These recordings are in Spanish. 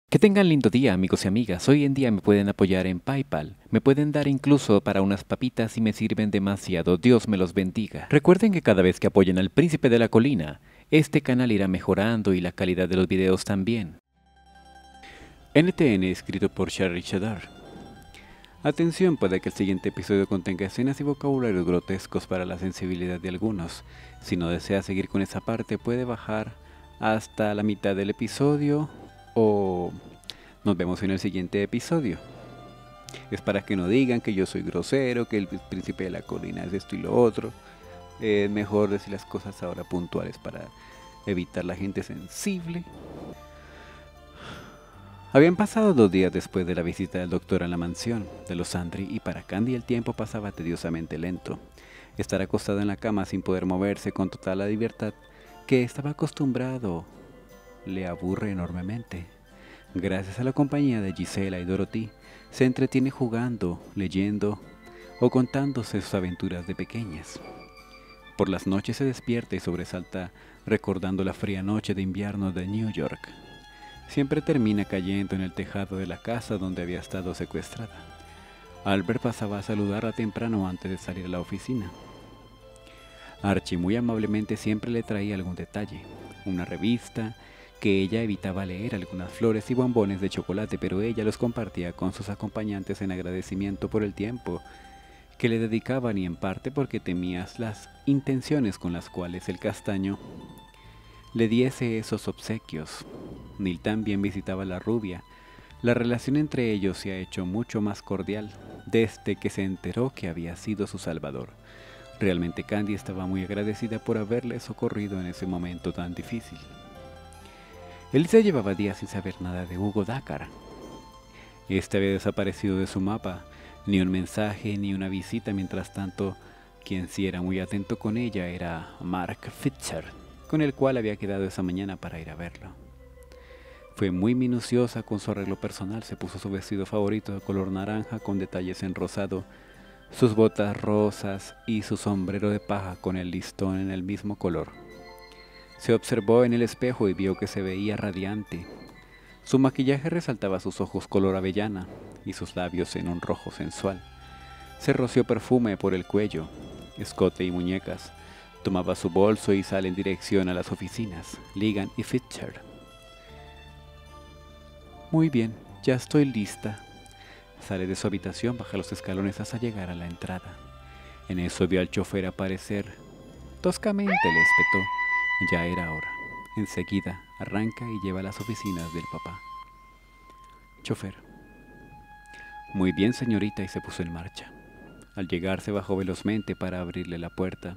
Que tengan lindo día, amigos y amigas. Hoy en día me pueden apoyar en PayPal. Me pueden dar incluso para unas papitas si me sirven demasiado. Dios me los bendiga. Recuerden que cada vez que apoyen al Príncipe de la Colina, este canal irá mejorando y la calidad de los videos también. NTN, escrito por Sherry Cheddar. Atención, puede que el siguiente episodio contenga escenas y vocabularios grotescos para la sensibilidad de algunos. Si no desea seguir con esa parte, puede bajar hasta la mitad del episodio o nos vemos en el siguiente episodio. Es para que no digan que yo soy grosero, que el príncipe de la colina es esto y lo otro. Es mejor decir las cosas ahora puntuales para evitar la gente sensible. Habían pasado 2 días después de la visita del doctor a la mansión de los Sandry y para Candy el tiempo pasaba tediosamente lento. Estar acostado en la cama sin poder moverse con total la libertad que estaba acostumbrado le aburre enormemente. Gracias a la compañía de Gisela y Dorothy, se entretiene jugando, leyendo o contándose sus aventuras de pequeñas. Por las noches se despierta y sobresalta recordando la fría noche de invierno de New York. Siempre termina cayendo en el tejado de la casa donde había estado secuestrada. Albert pasaba a saludarla temprano antes de salir a la oficina. Archie muy amablemente siempre le traía algún detalle, una revista, que ella evitaba leer, algunas flores y bombones de chocolate, pero ella los compartía con sus acompañantes en agradecimiento por el tiempo que le dedicaban y en parte porque temías las intenciones con las cuales el castaño le diese esos obsequios. Neil también visitaba a la rubia. La relación entre ellos se ha hecho mucho más cordial desde que se enteró que había sido su salvador. Realmente Candy estaba muy agradecida por haberle socorrido en ese momento tan difícil. Elisa llevaba días sin saber nada de Hugo Dakar. Este había desaparecido de su mapa, ni un mensaje ni una visita. Mientras tanto, quien sí era muy atento con ella era Mark Fisher, con el cual había quedado esa mañana para ir a verlo. Fue muy minuciosa con su arreglo personal, se puso su vestido favorito de color naranja con detalles en rosado, sus botas rosas y su sombrero de paja con el listón en el mismo color. Se observó en el espejo y vio que se veía radiante. Su maquillaje resaltaba sus ojos color avellana y sus labios en un rojo sensual. Se roció perfume por el cuello, escote y muñecas. Tomaba su bolso y sale en dirección a las oficinas, Ligan y Fisher. Muy bien, ya estoy lista. Sale de su habitación, baja los escalones hasta llegar a la entrada. En eso vio al chofer aparecer. Toscamente le espetó. Ya era hora. Enseguida arranca y lleva a las oficinas del papá. Chofer. Muy bien, señorita, y se puso en marcha. Al llegar se bajó velozmente para abrirle la puerta.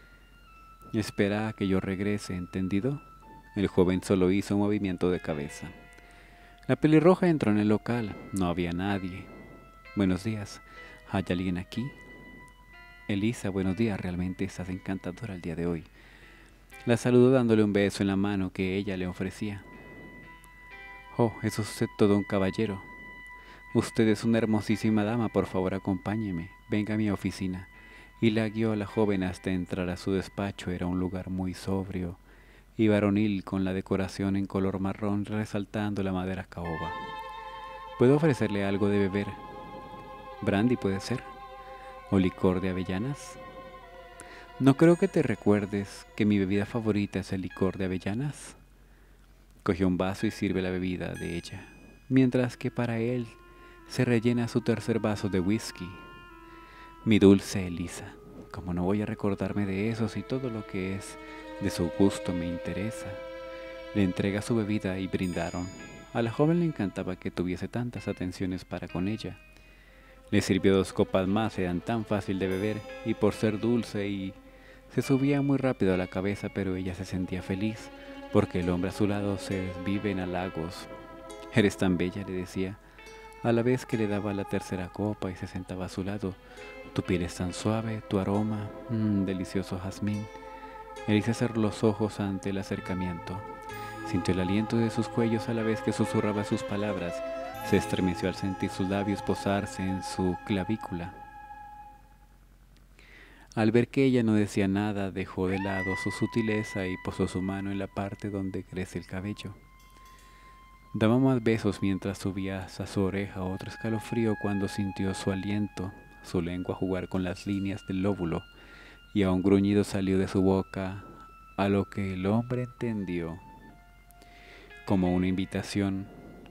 Espera a que yo regrese, ¿entendido? El joven solo hizo un movimiento de cabeza. La pelirroja entró en el local. No había nadie. Buenos días. ¿Hay alguien aquí? Elisa, buenos días. Realmente estás encantadora el día de hoy. La saludó dándole un beso en la mano que ella le ofrecía. Oh, es usted todo un caballero. Usted es una hermosísima dama, por favor acompáñeme, venga a mi oficina. Y la guió a la joven hasta entrar a su despacho. Era un lugar muy sobrio y varonil con la decoración en color marrón resaltando la madera caoba. ¿Puedo ofrecerle algo de beber? ¿Brandy puede ser? ¿O licor de avellanas? No creo que te recuerdes que mi bebida favorita es el licor de avellanas. Cogió un vaso y sirve la bebida de ella, mientras que para él se rellena su tercer vaso de whisky. Mi dulce Elisa, como no voy a recordarme de eso si todo lo que es de su gusto me interesa. Le entrega su bebida y brindaron. A la joven le encantaba que tuviese tantas atenciones para con ella. Le sirvió 2 copas más, eran tan fácil de beber y por ser dulce y se subía muy rápido a la cabeza, pero ella se sentía feliz porque el hombre a su lado se desvive en halagos. Eres tan bella, le decía, a la vez que le daba la tercera copa y se sentaba a su lado. Tu piel es tan suave, tu aroma, delicioso jazmín. Elisa cerró los ojos ante el acercamiento. Sintió el aliento de sus cuellos a la vez que susurraba sus palabras. Se estremeció al sentir sus labios posarse en su clavícula. Al ver que ella no decía nada, dejó de lado su sutileza y posó su mano en la parte donde crece el cabello. Daba más besos mientras subía a su oreja otro escalofrío cuando sintió su aliento, su lengua jugar con las líneas del lóbulo, y a un gruñido salió de su boca, a lo que el hombre entendió como una invitación,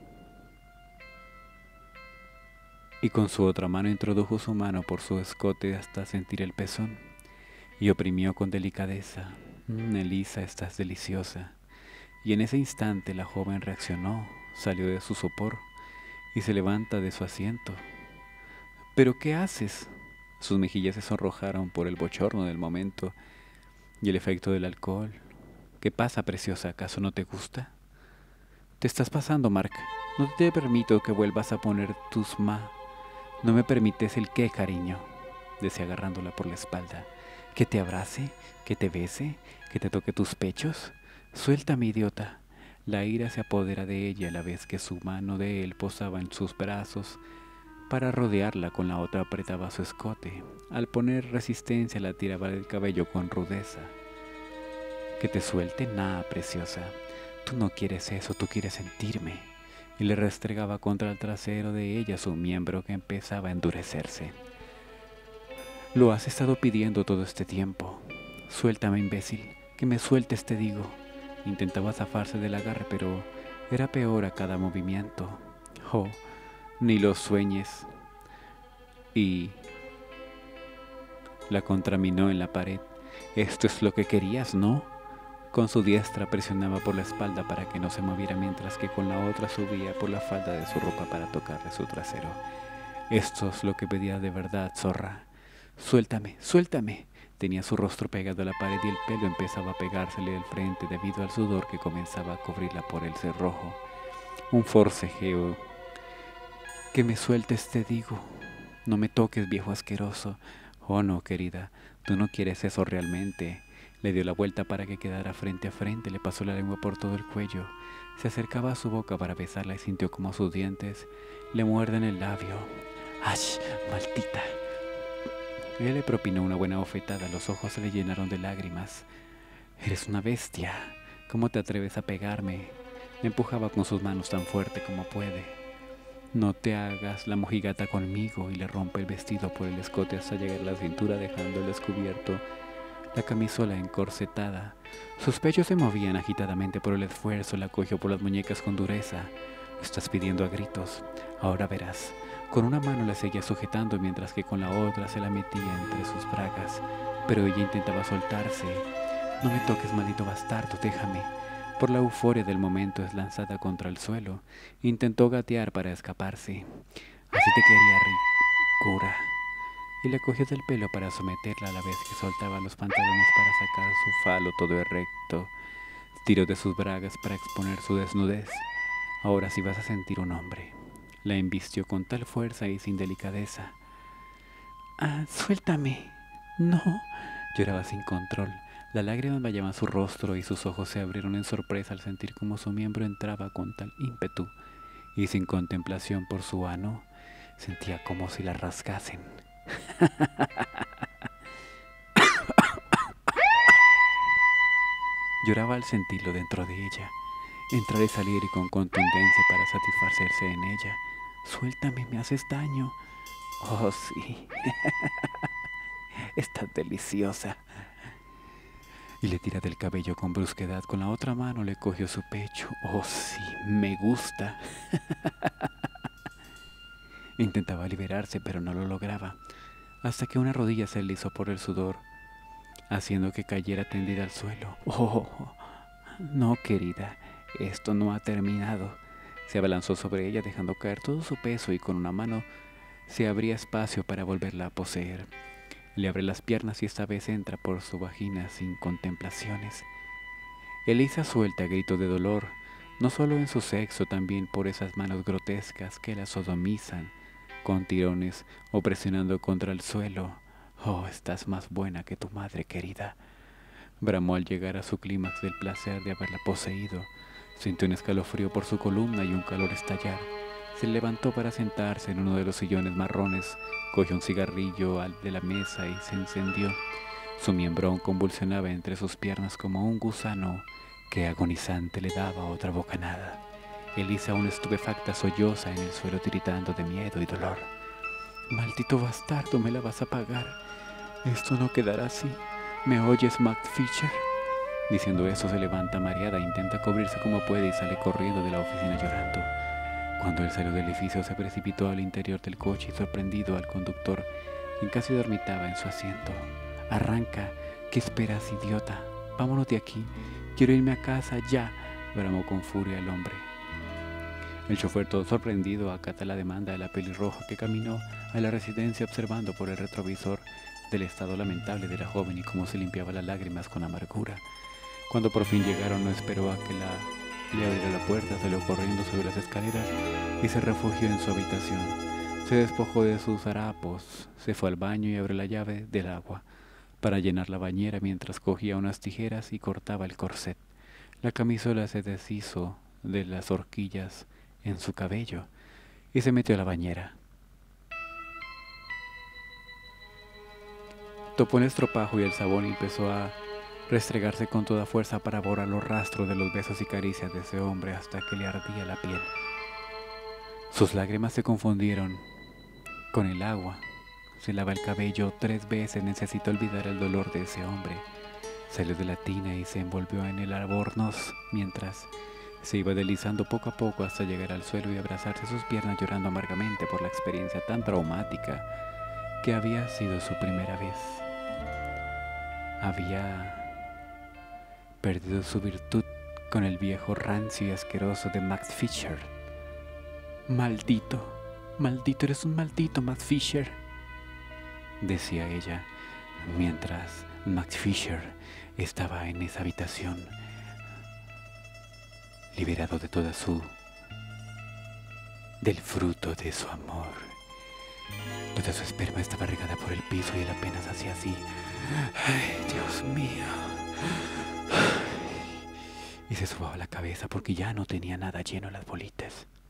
y con su otra mano introdujo su mano por su escote hasta sentir el pezón, y oprimió con delicadeza. Elisa, estás deliciosa. Y en ese instante la joven reaccionó, salió de su sopor y se levanta de su asiento. ¿Pero qué haces? Sus mejillas se sonrojaron por el bochorno del momento y el efecto del alcohol. ¿Qué pasa, preciosa? ¿Acaso no te gusta? Te estás pasando, Mark. No te permito que vuelvas a poner tus No me permites el qué, cariño, decía agarrándola por la espalda. ¿Que te abrace? ¿Que te bese? ¿Que te toque tus pechos? Suéltame, idiota. La ira se apodera de ella a la vez que su mano de él posaba en sus brazos. Para rodearla con la otra apretaba su escote. Al poner resistencia la tiraba del cabello con rudeza. Que te suelte nada, preciosa. Tú no quieres eso, tú quieres sentirme. Y le restregaba contra el trasero de ella su miembro que empezaba a endurecerse. Lo has estado pidiendo todo este tiempo. Suéltame, imbécil, que me sueltes, te digo. Intentaba zafarse del agarre, pero era peor a cada movimiento. Oh, ni lo sueñes. Y la contraminó en la pared. Esto es lo que querías, ¿no? Con su diestra presionaba por la espalda para que no se moviera mientras que con la otra subía por la falda de su ropa para tocarle su trasero. Esto es lo que pedía de verdad, zorra. Suéltame, suéltame. Tenía su rostro pegado a la pared y el pelo empezaba a pegársele del frente debido al sudor que comenzaba a cubrirla por el cerrojo. Un forcejeo. Que me sueltes, te digo. No me toques, viejo asqueroso. Oh no, querida, tú no quieres eso realmente. Le dio la vuelta para que quedara frente a frente, le pasó la lengua por todo el cuello. Se acercaba a su boca para besarla y sintió como sus dientes le muerden el labio. ¡Ay, maldita! Ella le propinó una buena bofetada, los ojos se le llenaron de lágrimas. Eres una bestia. ¿Cómo te atreves a pegarme? Le empujaba con sus manos tan fuerte como puede. No te hagas la mojigata conmigo, y le rompe el vestido por el escote hasta llegar a la cintura, dejando el descubierto la camisola encorsetada. Sus pechos se movían agitadamente por el esfuerzo, la cogió por las muñecas con dureza. Lo estás pidiendo a gritos. Ahora verás. Con una mano la seguía sujetando mientras que con la otra se la metía entre sus bragas, pero ella intentaba soltarse. No me toques, maldito bastardo, déjame. Por la euforia del momento es lanzada contra el suelo. Intentó gatear para escaparse. Así te quería, ricura. Y la cogió del pelo para someterla a la vez que soltaba los pantalones para sacar su falo todo erecto. Tiró de sus bragas para exponer su desnudez. Ahora sí vas a sentir un hombre. La embistió con tal fuerza y sin delicadeza. ¡Ah, suéltame! ¡No! Lloraba sin control. Las lágrimas bañaban su rostro y sus ojos se abrieron en sorpresa al sentir cómo su miembro entraba con tal ímpetu. Y sin contemplación por su ano, sentía como si la rasgasen. Lloraba al sentirlo dentro de ella, entrar y salir y con contundencia para satisfacerse en ella. Suéltame, me haces daño. Oh, sí. Estás deliciosa. Y le tira del cabello con brusquedad. Con la otra mano le cogió su pecho. Oh, sí, me gusta. Intentaba liberarse, pero no lo lograba, hasta que una rodilla se le hizo por el sudor, haciendo que cayera tendida al suelo. Oh, no, querida, esto no ha terminado. Se abalanzó sobre ella dejando caer todo su peso y con una mano se abría espacio para volverla a poseer. Le abre las piernas y esta vez entra por su vagina sin contemplaciones. Elisa suelta grito de dolor, no solo en su sexo, también por esas manos grotescas que la sodomizan con tirones o presionando contra el suelo. Oh, estás más buena que tu madre, querida. Bramó al llegar a su clímax del placer de haberla poseído. Sintió un escalofrío por su columna y un calor estallar. Se levantó para sentarse en uno de los sillones marrones, cogió un cigarrillo de la mesa y se encendió. Su miembrón convulsionaba entre sus piernas como un gusano que agonizante le daba otra bocanada. Elisa, aún estupefacta, solloza en el suelo tiritando de miedo y dolor. «Maldito bastardo, me la vas a pagar. Esto no quedará así. ¿Me oyes, Max Fisher?» Diciendo eso, se levanta mareada, intenta cubrirse como puede y sale corriendo de la oficina llorando. Cuando él salió del edificio, se precipitó al interior del coche y sorprendido al conductor, quien casi dormitaba en su asiento. «Arranca. ¿Qué esperas, idiota? Vámonos de aquí. Quiero irme a casa ya», bramó con furia el hombre. El chofer, todo sorprendido, acata la demanda de la pelirroja, que caminó a la residencia observando por el retrovisor del estado lamentable de la joven y cómo se limpiaba las lágrimas con amargura. Cuando por fin llegaron, no esperó a que le abriera la puerta, salió corriendo sobre las escaleras y se refugió en su habitación. Se despojó de sus harapos, se fue al baño y abrió la llave del agua para llenar la bañera mientras cogía unas tijeras y cortaba el corset. La camisola se deshizo de las horquillas en su cabello y se metió a la bañera. Topó el estropajo y el sabón y empezó a restregarse con toda fuerza para borrar los rastros de los besos y caricias de ese hombre hasta que le ardía la piel. Sus lágrimas se confundieron con el agua. Se lava el cabello 3 veces, necesitó olvidar el dolor de ese hombre. Salió de la tina y se envolvió en el albornoz mientras se iba deslizando poco a poco hasta llegar al suelo y abrazarse sus piernas, llorando amargamente por la experiencia tan traumática que había sido su primera vez. Había perdido su virtud con el viejo rancio y asqueroso de Max Fisher. «Maldito, maldito, eres un maldito, Max Fisher», decía ella, mientras Max Fisher estaba en esa habitación, liberado de del fruto de su amor. Toda su esperma estaba regada por el piso y él apenas hacía así. «Ay, Dios mío». Y se sobaba la cabeza porque ya no tenía nada lleno las bolitas.